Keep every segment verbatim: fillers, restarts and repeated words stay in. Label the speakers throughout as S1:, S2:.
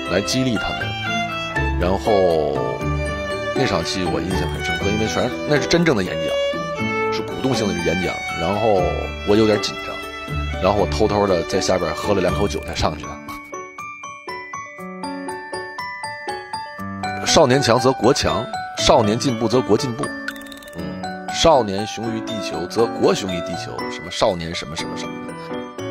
S1: 来激励他们。然后那场戏我印象很深刻，因为全那是真正的演讲，是鼓动性的演讲。然后我有点紧张，然后我偷偷的在下边喝了两口酒才上去的。少年强则国强，少年进步则国进步。嗯，少年雄于地球，则国雄于地球。什么少年什么什么什么的。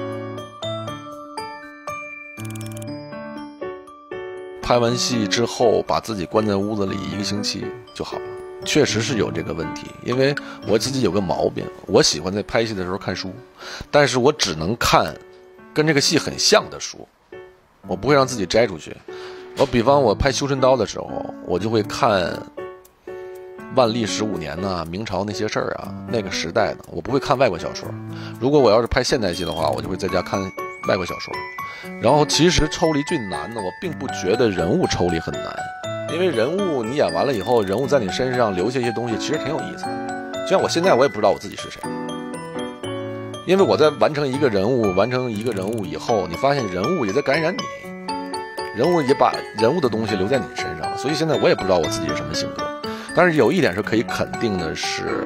S1: 拍完戏之后，把自己关在屋子里一个星期就好了。确实是有这个问题，因为我自己有个毛病，我喜欢在拍戏的时候看书，但是我只能看跟这个戏很像的书，我不会让自己摘出去。我比方我拍《修真刀》的时候，我就会看万历十五年呐、啊、明朝那些事儿啊，那个时代的，我不会看外国小说。如果我要是拍现代戏的话，我就会在家看外国小说。然后其实抽离最难的，我并不觉得人物抽离很难，因为人物你演完了以后，人物在你身上留下一些东西，其实挺有意思的。就像我现在我也不知道我自己是谁，因为我在完成一个人物，完成一个人物以后，你发现人物也在感染你。人物也把人物的东西留在你身上，所以现在我也不知道我自己是什么性格。但是有一点是可以肯定的是，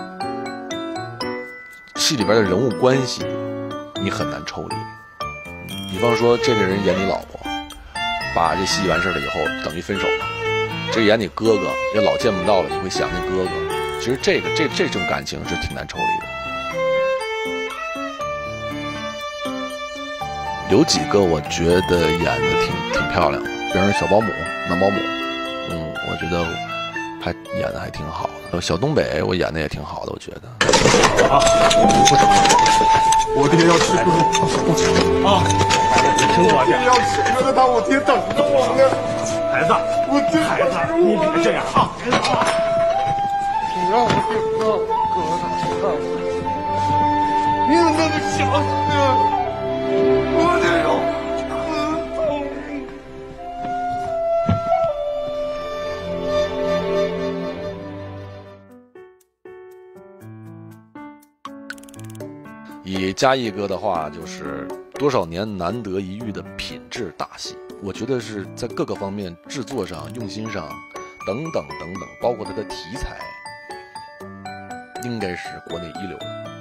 S1: 戏里边的人物关系你很难抽离。比方说这个人演你老婆，把这戏完事了以后等于分手了。这个演你哥哥，也老见不到了，你会想念哥哥。其实这个这这种感情是挺难抽离的。有几个我觉得演的挺挺漂亮的，比方说小保姆、男保姆，嗯，我觉得还演的还挺好的。小东北我演的也挺好的，我觉得。啊，
S2: 我爹要吃哥啊！听我的，要吃哥的汤，我爹等着我呢。孩子，我爹孩子，你别这样啊！孩子，你让我顶着哥的，你怎么那么小呢？我得有很痛。
S1: 以嘉义哥的话，就是多少年难得一遇的品质大戏。我觉得是在各个方面，制作上、用心上，等等等等，包括它的题材，应该是国内一流的。